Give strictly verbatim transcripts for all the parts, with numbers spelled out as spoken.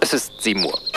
Es ist sieben Uhr.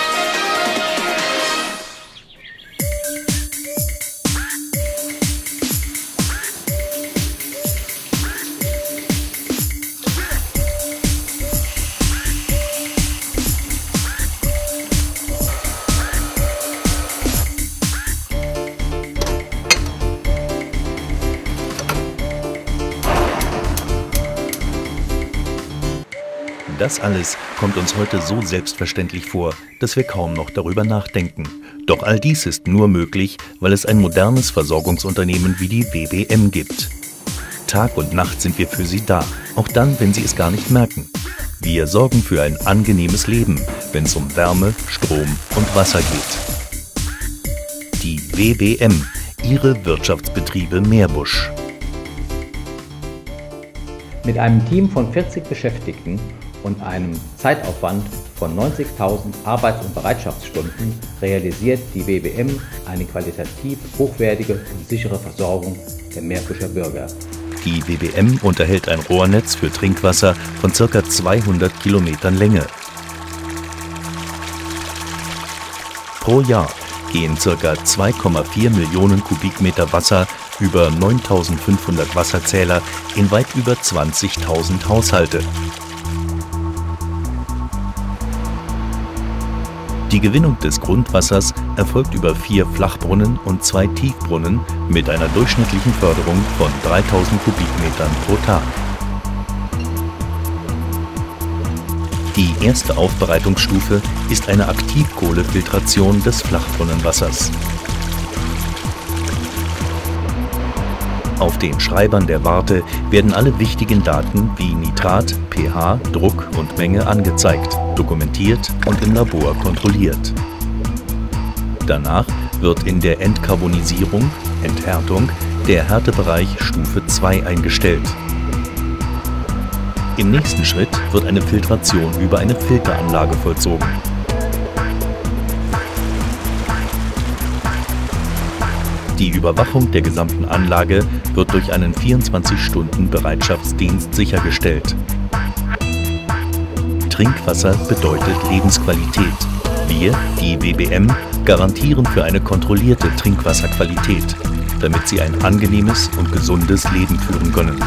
Das alles kommt uns heute so selbstverständlich vor, dass wir kaum noch darüber nachdenken. Doch all dies ist nur möglich, weil es ein modernes Versorgungsunternehmen wie die W B M gibt. Tag und Nacht sind wir für Sie da, auch dann, wenn Sie es gar nicht merken. Wir sorgen für ein angenehmes Leben, wenn es um Wärme, Strom und Wasser geht. Die W B M, Ihre Wirtschaftsbetriebe Meerbusch. Mit einem Team von vierzig Beschäftigten und einem Zeitaufwand von neunzigtausend Arbeits- und Bereitschaftsstunden realisiert die W B M eine qualitativ hochwertige und sichere Versorgung der Meerbuscher Bürger. Die W B M unterhält ein Rohrnetz für Trinkwasser von ca. zweihundert Kilometern Länge. Pro Jahr gehen ca. zwei Komma vier Millionen Kubikmeter Wasser über neuntausendfünfhundert Wasserzähler in weit über zwanzigtausend Haushalte. Die Gewinnung des Grundwassers erfolgt über vier Flachbrunnen und zwei Tiefbrunnen mit einer durchschnittlichen Förderung von dreitausend Kubikmetern pro Tag. Die erste Aufbereitungsstufe ist eine Aktivkohlefiltration des Flachbrunnenwassers. Auf den Schreibern der Warte werden alle wichtigen Daten wie Nitrat, pH, Druck und Menge angezeigt, dokumentiert und im Labor kontrolliert. Danach wird in der Entkarbonisierung, Enthärtung, der Härtebereich Stufe zwei eingestellt. Im nächsten Schritt wird eine Filtration über eine Filteranlage vollzogen. Die Überwachung der gesamten Anlage wird durch einen vierundzwanzig Stunden Bereitschaftsdienst sichergestellt. Trinkwasser bedeutet Lebensqualität. Wir, die W B M, garantieren für eine kontrollierte Trinkwasserqualität, damit Sie ein angenehmes und gesundes Leben führen können.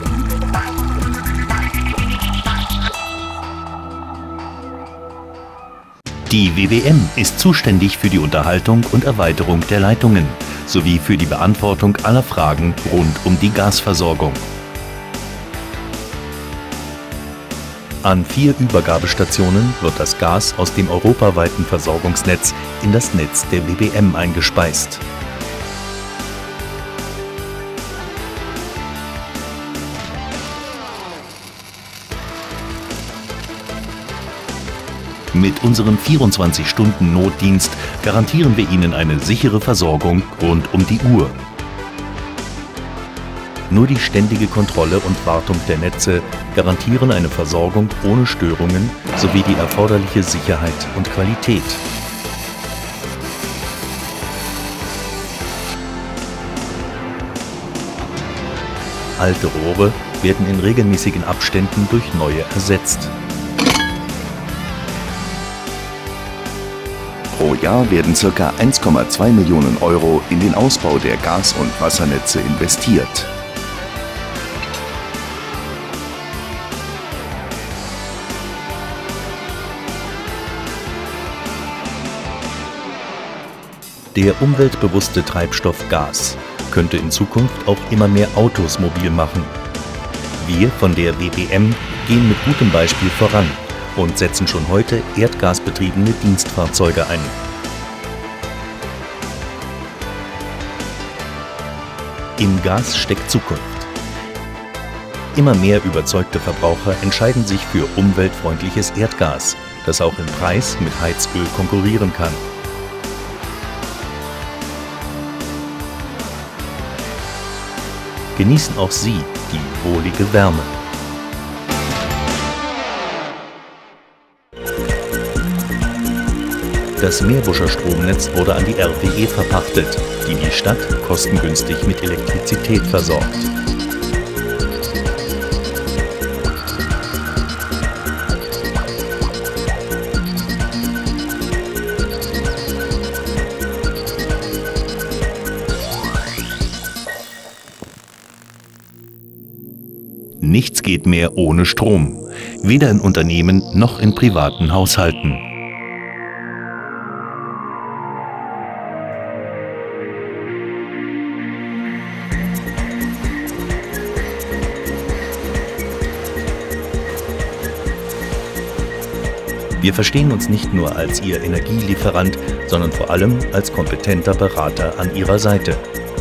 Die W B M ist zuständig für die Unterhaltung und Erweiterung der Leitungen sowie für die Beantwortung aller Fragen rund um die Gasversorgung. An vier Übergabestationen wird das Gas aus dem europaweiten Versorgungsnetz in das Netz der W B M eingespeist. Mit unserem vierundzwanzig Stunden Notdienst garantieren wir Ihnen eine sichere Versorgung rund um die Uhr. Nur die ständige Kontrolle und Wartung der Netze garantieren eine Versorgung ohne Störungen sowie die erforderliche Sicherheit und Qualität. Alte Rohre werden in regelmäßigen Abständen durch neue ersetzt. Pro Jahr werden ca. eins Komma zwei Millionen Euro in den Ausbau der Gas- und Wassernetze investiert. Der umweltbewusste Treibstoff Gas könnte in Zukunft auch immer mehr Autos mobil machen. Wir von der W B M gehen mit gutem Beispiel voran und setzen schon heute erdgasbetriebene Dienstfahrzeuge ein. Im Gas steckt Zukunft. Immer mehr überzeugte Verbraucher entscheiden sich für umweltfreundliches Erdgas, das auch im Preis mit Heizöl konkurrieren kann. Genießen auch Sie die wohlige Wärme. Das Meerbuscher Stromnetz wurde an die R W E verpachtet, die die Stadt kostengünstig mit Elektrizität versorgt. Nichts geht mehr ohne Strom, weder in Unternehmen noch in privaten Haushalten. Wir verstehen uns nicht nur als Ihr Energielieferant, sondern vor allem als kompetenter Berater an Ihrer Seite.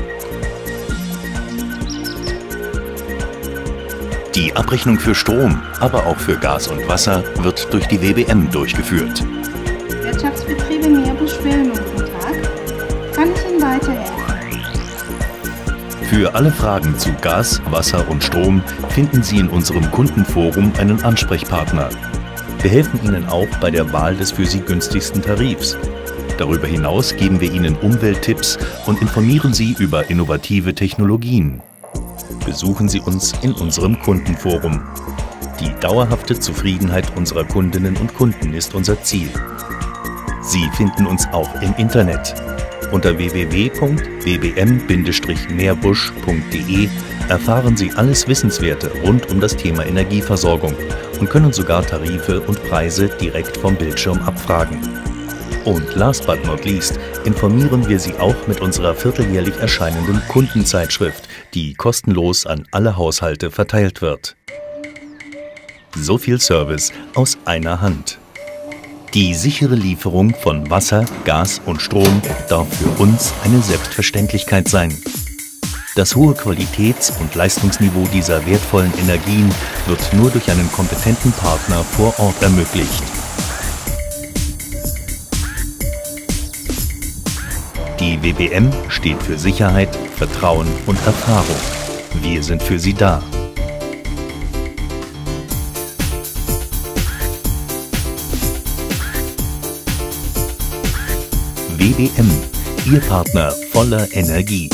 Die Abrechnung für Strom, aber auch für Gas und Wasser wird durch die W B M durchgeführt. Wirtschaftsbetriebe Meerbusch-Wilmen, guten Tag. Kann ich Ihnen weiterhelfen? Für alle Fragen zu Gas, Wasser und Strom finden Sie in unserem Kundenforum einen Ansprechpartner. Wir helfen Ihnen auch bei der Wahl des für Sie günstigsten Tarifs. Darüber hinaus geben wir Ihnen Umwelttipps und informieren Sie über innovative Technologien. Besuchen Sie uns in unserem Kundenforum. Die dauerhafte Zufriedenheit unserer Kundinnen und Kunden ist unser Ziel. Sie finden uns auch im Internet. Unter w w w punkt w b m Bindestrich meerbusch punkt de erfahren Sie alles Wissenswerte rund um das Thema Energieversorgung und können sogar Tarife und Preise direkt vom Bildschirm abfragen. Und last but not least informieren wir Sie auch mit unserer vierteljährlich erscheinenden Kundenzeitschrift, die kostenlos an alle Haushalte verteilt wird. So viel Service aus einer Hand. Die sichere Lieferung von Wasser, Gas und Strom darf für uns eine Selbstverständlichkeit sein. Das hohe Qualitäts- und Leistungsniveau dieser wertvollen Energien wird nur durch einen kompetenten Partner vor Ort ermöglicht. Die W B M steht für Sicherheit, Vertrauen und Erfahrung. Wir sind für Sie da. W B M, Ihr Partner voller Energie.